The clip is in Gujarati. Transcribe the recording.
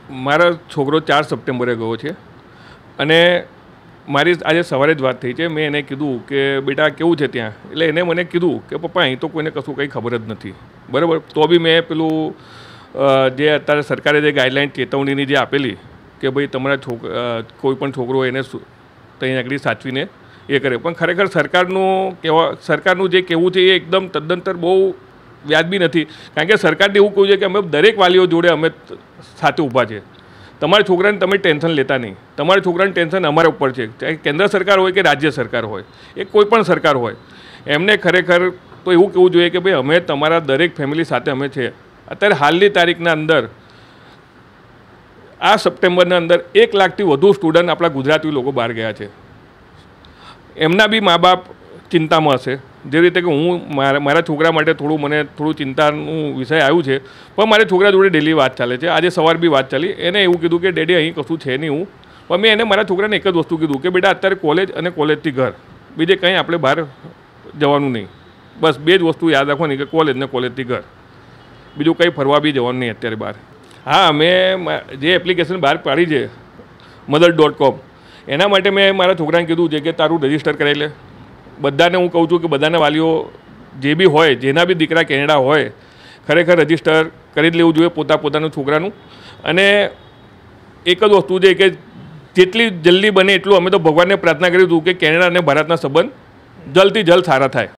મારો છોકરો 4 સપ્ટેમ્બરે ગયો છે અને મારી આજે સવારે જ વાત થઈ છે. મેં એને કીધું કે બેટા કેવું છે ત્યાં, એટલે એને મને કીધું કે પપ્પા અહીં તો કોઈને કશું કંઈ ખબર જ નથી. બરાબર, તો બી મેં પેલું જે અત્યારે સરકારે જે ગાઈડલાઇન ચેતવણીની જે આપેલી કે ભાઈ તમારા કોઈ પણ છોકરો એને ત્યાં આગળ સાચવીને એ કરે, પણ ખરેખર સરકારનું જે કહેવું છે એ એકદમ તદ્દનતર બહુ વ્યાજબી નથી. કારણ કે સરકારને એવું કહ્યું છે કે અમે દરેક વાલીઓ જોડે અમે સાથે ઊભા છે. તમારા છોકરાને તમે ટેન્શન લેતા નહીં, તમારા છોકરાનું ટેન્શન અમારા ઉપર છે. ચાહે કેન્દ્ર સરકાર હોય કે રાજ્ય સરકાર હોય, એ કોઈ પણ સરકાર હોય, એમને ખરેખર તો એવું કહેવું જોઈએ કે ભાઈ અમે તમારા દરેક ફેમિલી સાથે અમે છે. અત્યારે હાલની તારીખના અંદર આ સપ્ટેમ્બરના અંદર 1 લાખથી વધુ સ્ટુડન્ટ આપણા ગુજરાતી લોકો બહાર ગયા છે. એમના બી મા બાપ ચિંતામાં હશે. જે રીતે કે હું મારા છોકરા માટે થોડું ચિંતાનું વિષય આવ્યું છે, પણ મારા છોકરા જોડે ડેલી વાત ચાલે છે. આજે સવાર બી વાત ચાલી. એને એવું કીધું કે ડેડી અહીં કશું છે નહીં. પણ મેં એને મારા છોકરાને એક જ વસ્તુ કીધું કે બેટા અત્યારે કોલેજ અને કોલેજથી ઘર, બીજે કંઈ આપણે બહાર જવાનું નહીં. બસ 2 જ વસ્તુ યાદ રાખવાની કે કોલેજ ને કોલેજથી ઘર, બીજું કંઈ ફરવા બી જવાનું નહીં અત્યારે બહાર. હા, મેં જે એપ્લિકેશન બહાર પાડી છે mother.com, એના માટે મેં મારા છોકરાને કીધું છે કે તારું રજિસ્ટર કરાવી લે. બધાને હું કહું છું કે બધાના વાલીઓ જે બી હોય, જેના બી દીકરા કેનેડા હોય, ખરેખર રજિસ્ટર કરી જ લેવું જોઈએ પોતાનું છોકરાનું. અને એક જ વસ્તુ છે કે જેટલી જલ્દી બને એટલું અમે તો ભગવાનને પ્રાર્થના કરી હતું કે કેનેડા અને ભારતના સંબંધ જલ્દથી જલ્દ સારા થાય.